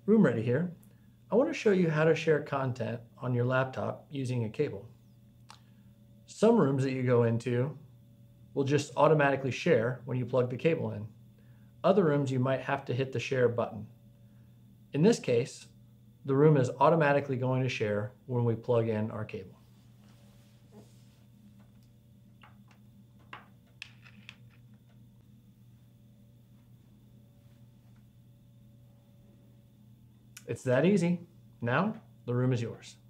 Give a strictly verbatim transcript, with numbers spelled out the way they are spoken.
room ready here, I want to show you how to share content on your laptop using a cable. Some rooms that you go into will just automatically share when you plug the cable in. Other rooms you might have to hit the share button. In this case, the room is automatically going to share when we plug in our cable. It's that easy. Now, the room is yours.